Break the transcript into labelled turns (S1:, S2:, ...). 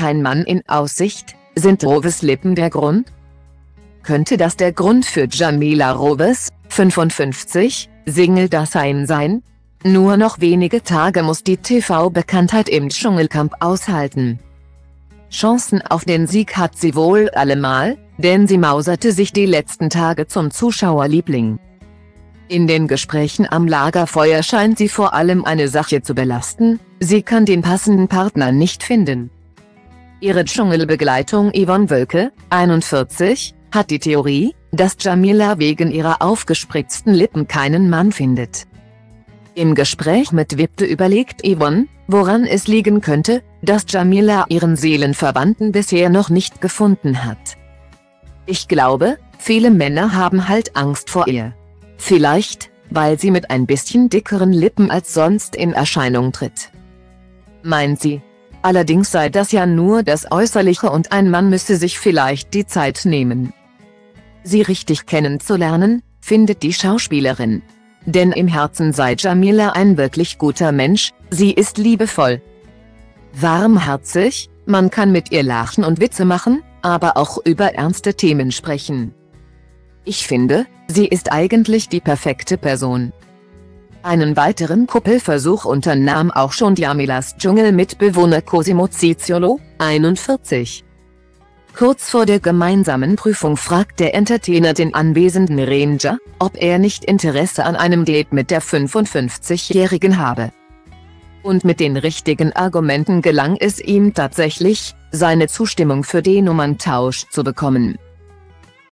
S1: kein Mann in Aussicht. Sind Roves Lippen der Grund? Könnte das der Grund für Jamila Roves, 55, Single-Dasein sein? Nur noch wenige Tage muss die TV-Bekanntheit im Dschungelcamp aushalten. Chancen auf den Sieg hat sie wohl allemal, denn sie mauserte sich die letzten Tage zum Zuschauerliebling. In den Gesprächen am Lagerfeuer scheint sie vor allem eine Sache zu belasten: sie kann den passenden Partner nicht finden. Ihre Dschungelbegleitung Yvonne Wölke, 41, hat die Theorie, dass Jamila wegen ihrer aufgespritzten Lippen keinen Mann findet. Im Gespräch mit Wiebke überlegt Yvonne, woran es liegen könnte, dass Jamila ihren Seelenverwandten bisher noch nicht gefunden hat. Ich glaube, viele Männer haben halt Angst vor ihr. Vielleicht, weil sie mit ein bisschen dickeren Lippen als sonst in Erscheinung tritt. Meint sie. Allerdings sei das ja nur das Äußerliche und ein Mann müsse sich vielleicht die Zeit nehmen, sie richtig kennenzulernen, findet die Schauspielerin. Denn im Herzen sei Jamila ein wirklich guter Mensch, sie ist liebevoll, warmherzig, man kann mit ihr lachen und Witze machen, aber auch über ernste Themen sprechen. Ich finde, sie ist eigentlich die perfekte Person. Einen weiteren Kuppelversuch unternahm auch schon Jamilas Dschungelmitbewohner Cosimo Cicciolo, 41. Kurz vor der gemeinsamen Prüfung fragt der Entertainer den anwesenden Ranger, ob er nicht Interesse an einem Date mit der 55-Jährigen habe. Und mit den richtigen Argumenten gelang es ihm tatsächlich, seine Zustimmung für den Nummerntausch zu bekommen.